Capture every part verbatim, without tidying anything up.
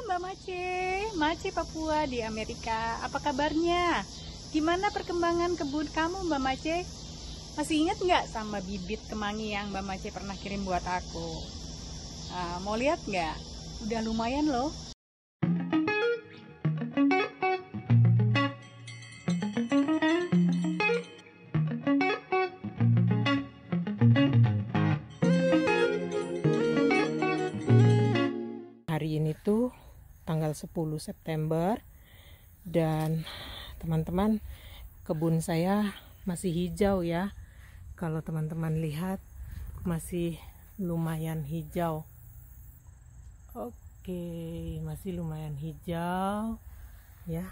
Mbak Mace, Mace Papua di Amerika. Apa kabarnya? Gimana perkembangan kebun kamu Mbak Mace? Masih ingat nggak sama bibit kemangi yang Mbak Mace pernah kirim buat aku? Nah, mau lihat nggak? Udah lumayan loh. Hari ini tuh tanggal sepuluh September dan teman-teman, kebun saya masih hijau ya. Kalau teman-teman lihat masih lumayan hijau. Oke, masih lumayan hijau ya.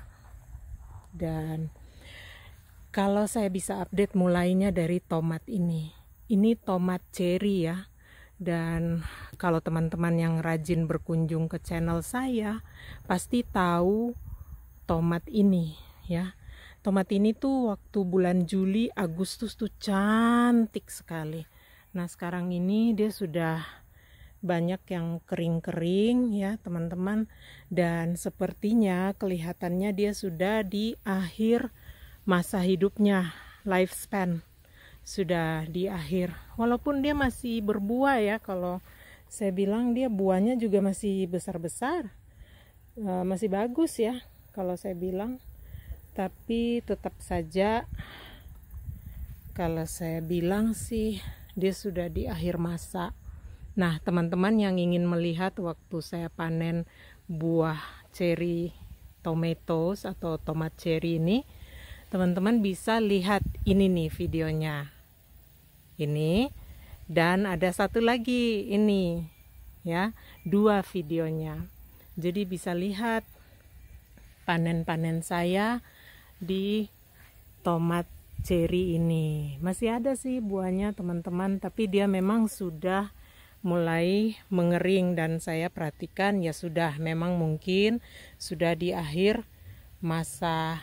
Dan kalau saya bisa update mulainya dari tomat ini. Ini tomat cherry ya. Dan kalau teman-teman yang rajin berkunjung ke channel saya pasti tahu tomat ini ya. Tomat ini tuh waktu bulan Juli Agustus tuh cantik sekali. Nah sekarang ini dia sudah banyak yang kering-kering ya teman-teman. Dan sepertinya kelihatannya dia sudah di akhir masa hidupnya, lifespan sudah di akhir, walaupun dia masih berbuah ya. Kalau saya bilang dia buahnya juga masih besar-besar, e, masih bagus ya kalau saya bilang. Tapi tetap saja kalau saya bilang sih dia sudah di akhir masa. Nah teman-teman yang ingin melihat waktu saya panen buah cherry tomatoes atau tomat cherry ini, teman-teman bisa lihat ini nih videonya. Ini dan ada satu lagi ini ya, dua videonya. Jadi bisa lihat panen-panen saya di tomat cherry ini. Masih ada sih buahnya teman-teman, tapi dia memang sudah mulai mengering dan saya perhatikan ya sudah memang mungkin sudah di akhir masa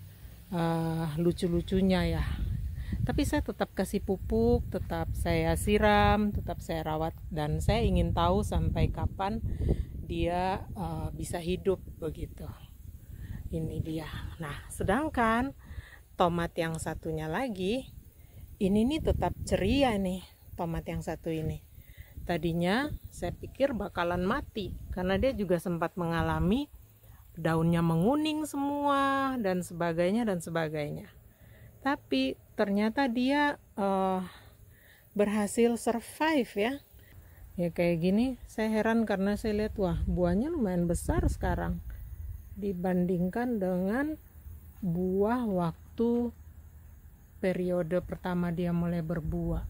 Uh, lucu-lucunya ya. Tapi saya tetap kasih pupuk, tetap saya siram, tetap saya rawat, dan saya ingin tahu sampai kapan dia uh, bisa hidup begitu. Ini dia. Nah sedangkan tomat yang satunya lagi ini nih tetap ceria nih. Tomat yang satu ini tadinya saya pikir bakalan mati karena dia juga sempat mengalami daunnya menguning semua dan sebagainya dan sebagainya. Tapi ternyata dia uh, berhasil survive ya. Ya kayak gini saya heran karena saya lihat wah buahnya lumayan besar sekarang dibandingkan dengan buah waktu periode pertama dia mulai berbuah.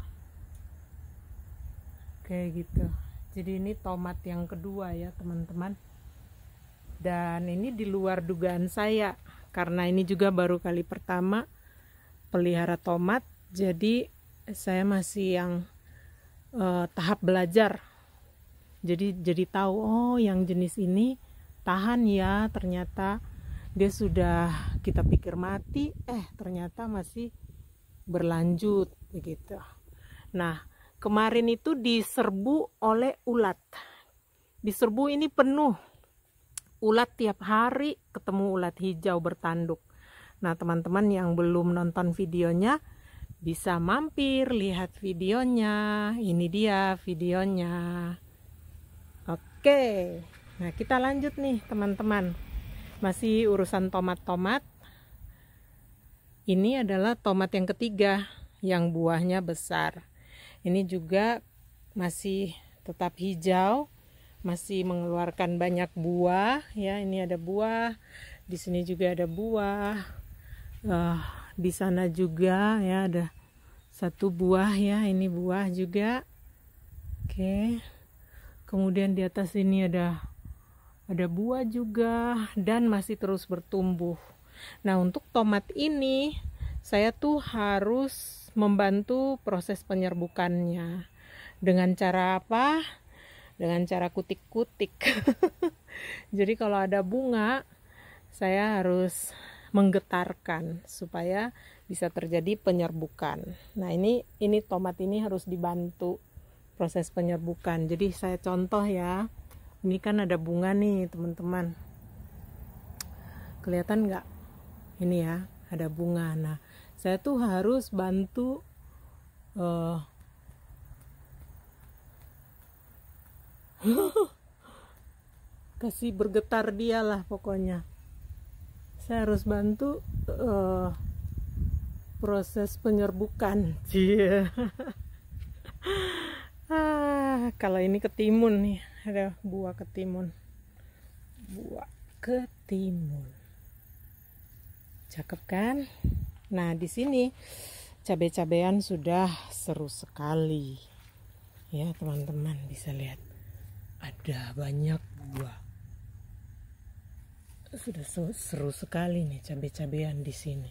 Kayak gitu. Jadi ini tomat yang kedua ya teman-teman. Dan ini di luar dugaan saya karena ini juga baru kali pertama pelihara tomat, jadi saya masih yang uh, tahap belajar. Jadi jadi tahu oh yang jenis ini tahan ya, ternyata dia sudah kita pikir mati, eh ternyata masih berlanjut begitu. Nah kemarin itu diserbu oleh ulat, diserbu ini penuh. Ulat tiap hari ketemu ulat hijau bertanduk. Nah teman-teman yang belum nonton videonya bisa mampir lihat videonya. Ini dia videonya. Oke, nah kita lanjut nih teman-teman. Masih urusan tomat-tomat. Ini adalah tomat yang ketiga yang buahnya besar. Ini juga masih tetap hijau, masih mengeluarkan banyak buah ya. Ini ada buah, di sini juga ada buah, uh, di sana juga ya ada satu buah ya, ini buah juga. Oke, kemudian di atas ini ada ada buah juga dan masih terus bertumbuh. Nah untuk tomat ini saya tuh harus membantu proses penyerbukannya. Dengan cara apa? Dengan cara kutik-kutik. Jadi kalau ada bunga saya harus menggetarkan supaya bisa terjadi penyerbukan. Nah ini ini tomat ini harus dibantu proses penyerbukan. Jadi saya contoh ya, Ini kan ada bunga nih teman-teman, kelihatan nggak? Ini ya, ada bunga. Nah, saya tuh harus bantu uh, kasih bergetar dia lah pokoknya. Saya harus bantu uh, proses penyerbukan. Cie. Ah, kalau ini ketimun nih, ada buah ketimun. Buah ketimun. Cakep kan? Nah, di sini cabai-cabean sudah seru sekali. Ya, teman-teman bisa lihat. Ada banyak buah. Sudah seru sekali nih cabai-cabean di sini.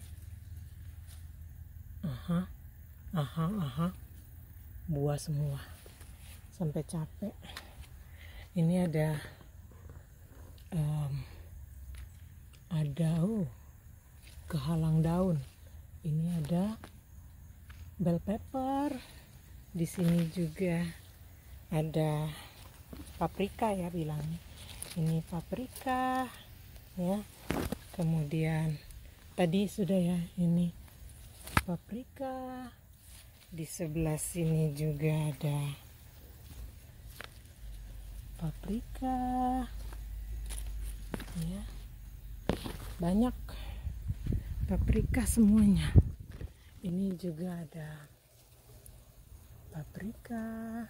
Aha. Aha, aha. Buah semua. Sampai capek. Ini ada um, ada oh kehalang daun. Ini ada bell pepper. Di sini juga ada paprika ya bilangnya. Ini paprika ya. Kemudian tadi sudah ya, ini paprika. Di sebelah sini juga ada paprika ya, banyak paprika semuanya. Ini juga ada paprika,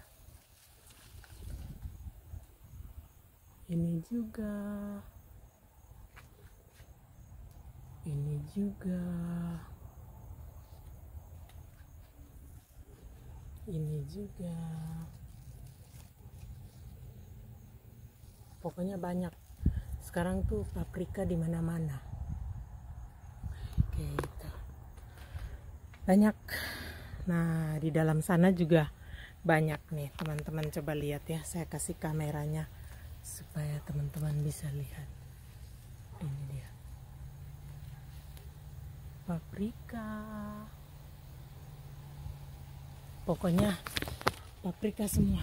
ini juga, ini juga, ini juga. Pokoknya banyak. Sekarang tuh paprika di mana-mana. Gitu. Banyak. Nah, di dalam sana juga banyak nih, teman-teman. Coba lihat ya, saya kasih kameranya supaya teman-teman bisa lihat. Ini dia. Paprika. Pokoknya paprika semua.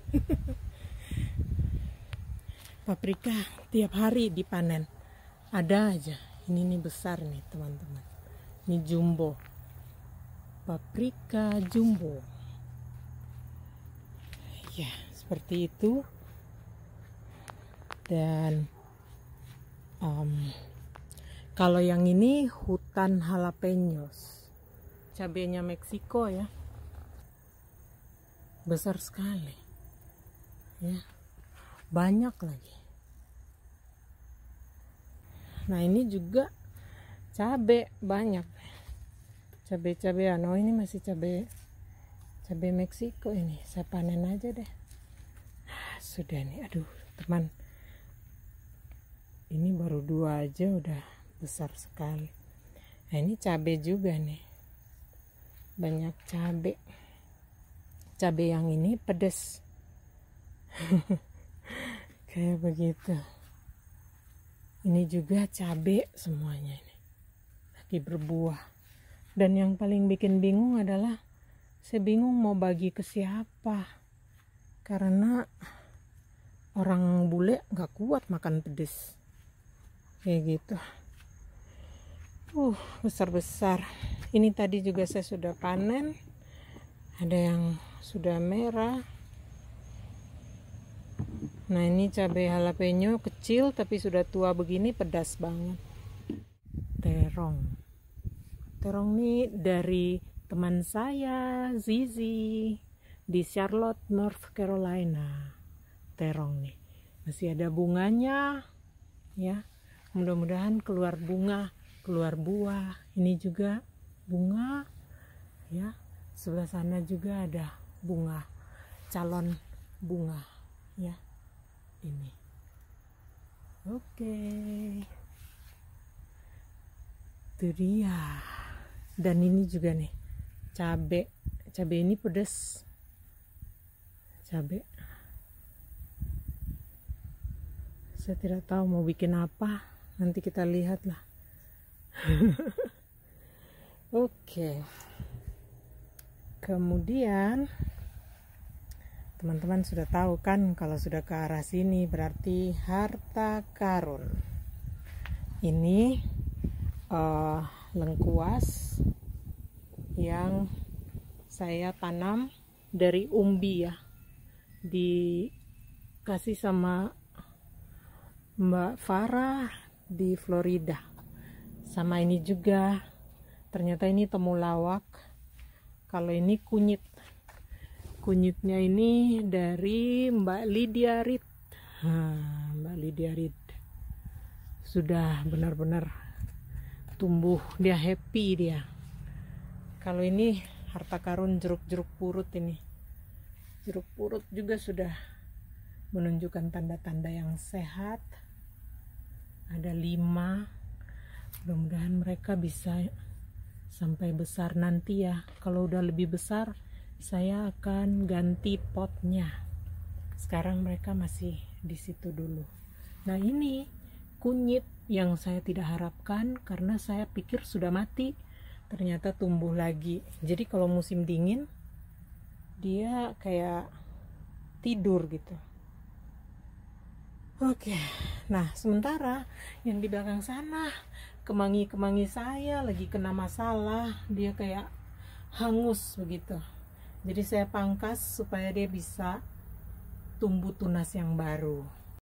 Paprika tiap hari dipanen. Ada aja. Ini nih besar nih teman-teman. Ini jumbo. Paprika jumbo. Ya, seperti itu. Dan um, kalau yang ini hutan jalapenos. Cabenya Meksiko ya. Besar sekali. Ya. Banyak lagi. Nah, ini juga cabai banyak. Cabai-cabean. Oh, ini masih cabai cabai Meksiko ini. Saya panen aja deh. Nah, sudah nih. Aduh, teman. Ini baru dua aja udah besar sekali. Nah, ini cabai juga nih. Banyak cabai. Cabai yang ini pedas. Kayak begitu. Ini juga cabai semuanya ini. Lagi berbuah. Dan yang paling bikin bingung adalah saya bingung mau bagi ke siapa. Karena orang bule gak kuat makan pedas. Kayak gitu. Uh, besar-besar. Ini tadi juga saya sudah panen. Ada yang sudah merah. Nah, ini cabai jalapeno kecil tapi sudah tua begini, pedas banget. Terong. Terong ini dari teman saya, Zizi, di Charlotte, North Carolina. Terong nih. Masih ada bunganya. Ya. Mudah-mudahan keluar bunga, keluar buah. Ini juga bunga. Ya. Sebelah sana juga ada bunga. Calon bunga. Ya. Ini. Oke. Itu dia. Dan ini juga nih. Cabai. Cabai ini pedas. Cabai. Saya tidak tahu mau bikin apa. Nanti kita lihat lah. Oke. Kemudian teman-teman sudah tahu kan, kalau sudah ke arah sini berarti harta karun. Ini uh, lengkuas yang saya tanam dari umbi ya, dikasih sama Mbak Farah di Florida. Sama ini juga, ternyata ini temulawak. Kalau ini kunyit, kunyitnya ini dari Mbak Lydia Reed. Hmm, Mbak Lydia Reed sudah benar-benar tumbuh, dia happy dia. Kalau ini harta karun jeruk-jeruk purut, ini jeruk purut juga sudah menunjukkan tanda-tanda yang sehat. Ada lima, mudah-mudahan mereka bisa sampai besar nanti ya. Kalau udah lebih besar saya akan ganti potnya. Sekarang mereka masih di situ dulu. Nah, ini kunyit yang saya tidak harapkan karena saya pikir sudah mati, ternyata tumbuh lagi. Jadi kalau musim dingin dia kayak tidur gitu. Oke, nah sementara yang di belakang sana, kemangi-kemangi saya lagi kena masalah, dia kayak hangus begitu. Jadi saya pangkas supaya dia bisa tumbuh tunas yang baru.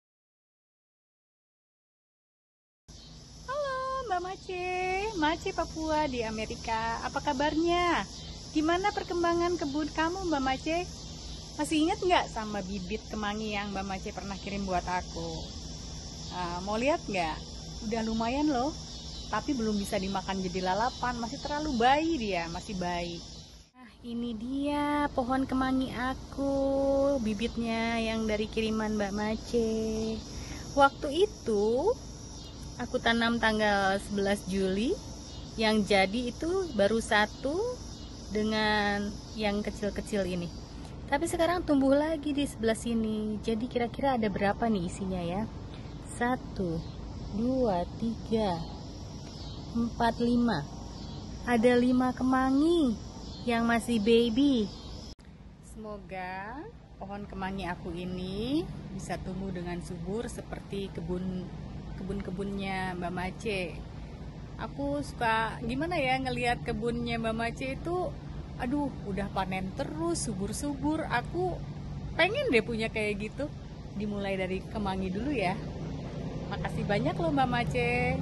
Halo Mbak Mace, Mace Papua di Amerika. Apa kabarnya? Gimana perkembangan kebun kamu Mbak Mace? Masih ingat nggak sama bibit kemangi yang Mbak Mace pernah kirim buat aku? Nah, mau lihat nggak? Udah lumayan loh, tapi belum bisa dimakan jadi lalapan, masih terlalu bayi dia, masih bayi. Nah, ini dia pohon kemangi aku, bibitnya yang dari kiriman Mbak Mace. Waktu itu aku tanam tanggal sebelas Juli, yang jadi itu baru satu dengan yang kecil-kecil ini. Tapi sekarang tumbuh lagi di sebelah sini. Jadi kira-kira ada berapa nih isinya ya? Satu, dua, tiga, empat, lima. Ada lima kemangi yang masih baby. Semoga pohon kemangi aku ini bisa tumbuh dengan subur seperti kebun kebun-kebunnya Mbak Mace. Aku suka gimana ya ngelihat kebunnya Mbak Mace itu, aduh udah panen terus, subur-subur. Aku pengen deh punya kayak gitu. Dimulai dari kemangi dulu ya. Makasih banyak loh Mbak Mace.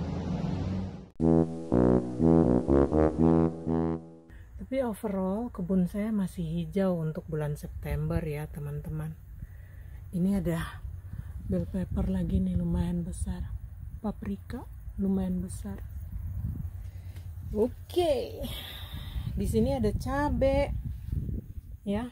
Tapi overall kebun saya masih hijau untuk bulan September ya teman-teman. Ini ada bell pepper lagi nih, lumayan besar. Paprika lumayan besar. Oke, di sini ada cabe, ya.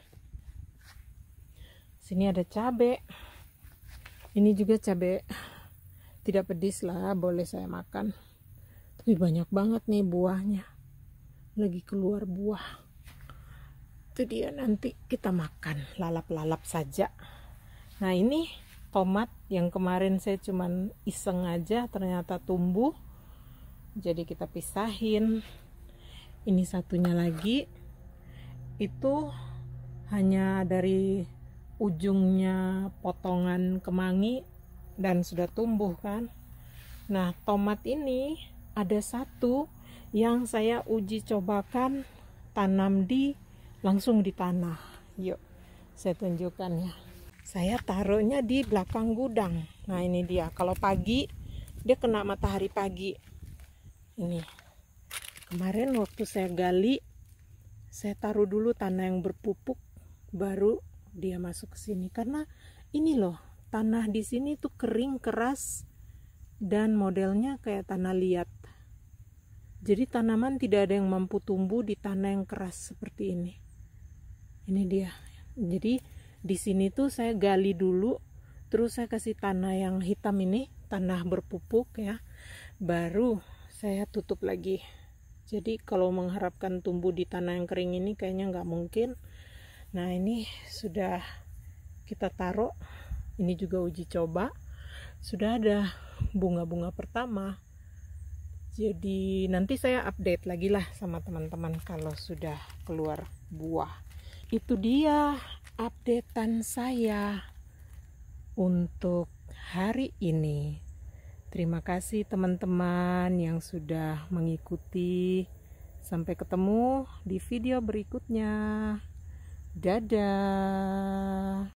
Sini ada cabe. Ini juga cabe tidak pedes lah, boleh saya makan. Tapi banyak banget nih buahnya, lagi keluar buah. Itu dia, nanti kita makan lalap-lalap saja. Nah, ini tomat yang kemarin saya cuman iseng aja, ternyata tumbuh. Jadi kita pisahin. Ini satunya lagi, itu hanya dari ujungnya potongan kemangi dan sudah tumbuh kan. Nah, tomat ini ada satu yang saya uji cobakan tanam di langsung di tanah. Yuk saya tunjukkan ya. Saya taruhnya di belakang gudang. Nah, ini dia. Kalau pagi dia kena matahari pagi. Ini kemarin waktu saya gali, saya taruh dulu tanah yang berpupuk, baru dia masuk ke sini. Karena ini loh, tanah di sini tuh kering, keras, dan modelnya kayak tanah liat. Jadi tanaman tidak ada yang mampu tumbuh di tanah yang keras seperti ini. Ini dia. Jadi di sini tuh saya gali dulu, terus saya kasih tanah yang hitam ini, tanah berpupuk ya, baru saya tutup lagi. Jadi kalau mengharapkan tumbuh di tanah yang kering ini kayaknya nggak mungkin. Nah, ini sudah kita taruh. Ini juga uji coba. Sudah ada bunga-bunga pertama. Jadi nanti saya update lagi lah sama teman-teman kalau sudah keluar buah. Itu dia updatean saya untuk hari ini. Terima kasih teman-teman yang sudah mengikuti. Sampai ketemu di video berikutnya. Dadah.